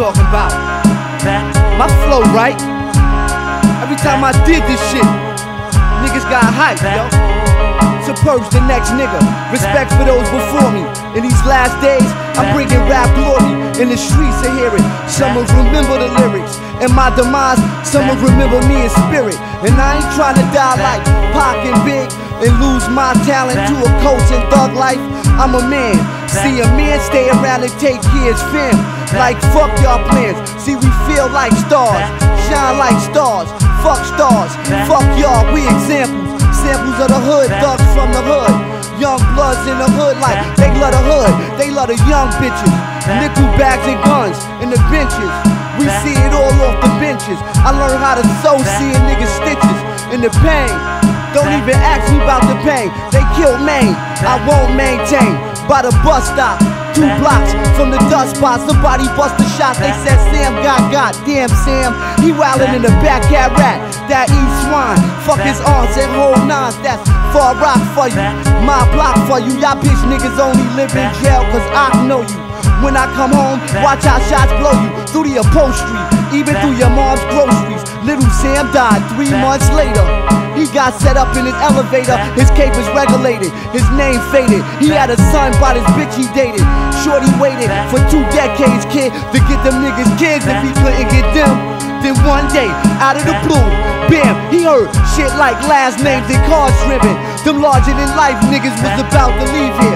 talking about. My flow, right? Every time I did this shit, niggas got hype, yo. Superb's the next nigga. Respect for those before me. In these last days, I'm bringing rap glory. In the streets to hear it. Some will remember the lyrics. In my demise, some will remember me in spirit. And I ain't trying to die like Pac and Big and lose my talent to a coach and thug life. I'm a man. See a man stay around and take care of his fam. Like fuck y'all plans. See we feel like stars, shine like stars. Fuck stars, fuck y'all, we examples. Samples of the hood, thugs from the hood. Young bloods in the hood like they love the hood. They love the young bitches. Nickel bags and guns in the benches. We see it all off the benches. I learned how to sew, seeing niggas stitches in the pain. Don't even ask me about the pain. They killed Maine, I won't maintain. By the bus stop, 2 blocks from the dust spot. Somebody bust a shot, they said Sam got damn Sam, he wildin' in the backyard rat. That eats swine, fuck his aunts and whole nines. That's far rock for you, my block for you. Y'all bitch niggas only live in jail cause I know you. When I come home, watch how shots blow you through the upholstery, even through your mom's groceries. Little Sam died 3 months later. He got set up in his elevator, his cape is regulated, his name faded. He had a son by this bitch he dated. Shorty waited for 2 decades, kid, to get them niggas kids. If he couldn't get them, then one day, out of the blue, bam, he heard shit like last names and cars driven. Them larger than life niggas was about to leave here.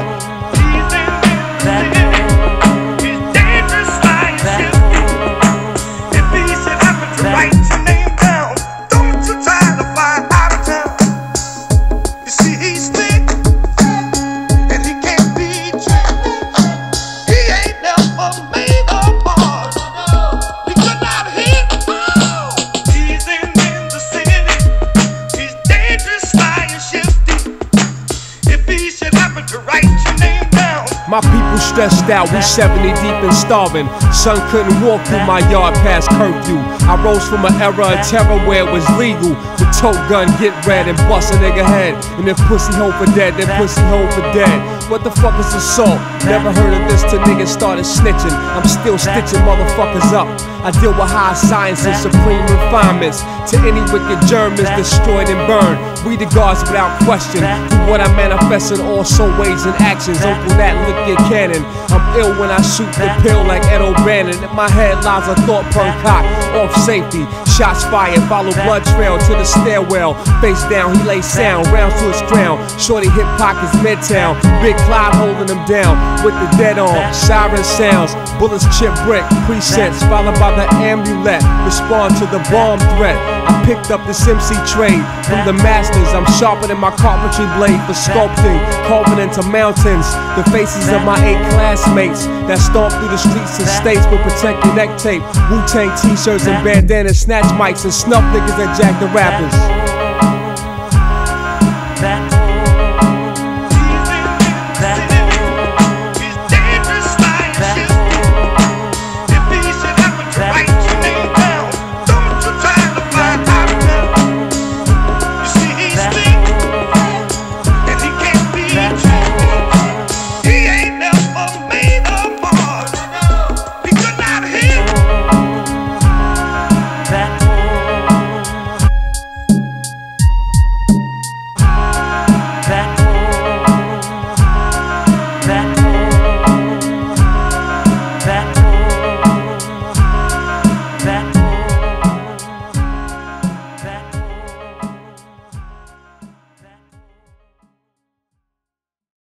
My people stressed out, we 70 deep and starving. Son couldn't walk through my yard past curfew. I rose from an era of terror where it was legal to tote gun, get red, and bust a nigga head. And if pussy hoe for dead, then pussy hoe for dead. What the fuck is assault? Never heard of this till niggas started snitching. I'm still stitching motherfuckers up. I deal with high science and supreme refinements. To any wicked germ is destroyed and burned. We the gods without question. Through what I manifest in all soul ways and actions. Uncle that lick your cannon. I'm ill when I shoot the pill like Ed O'Bannon. In my head lies a thought punk cock. Off safety, shots fired, follow blood trail to the stairwell. Face down, he lay sound, rounds to his crown. Shorty hip pockets midtown. Big Clyde holding him down with the dead on. Siren sounds, bullets chip brick. Presets followed by the amulet. Respond to the bomb threat. I picked up this MC trade from the masters. I'm sharpening my carpentry blade for sculpting, carving into mountains. The faces of my 8 classmates that stomp through the streets and states will protect your neck tape. Wu-Tang t-shirts and bandanas, snatch mics and snuff niggas that jack the rappers.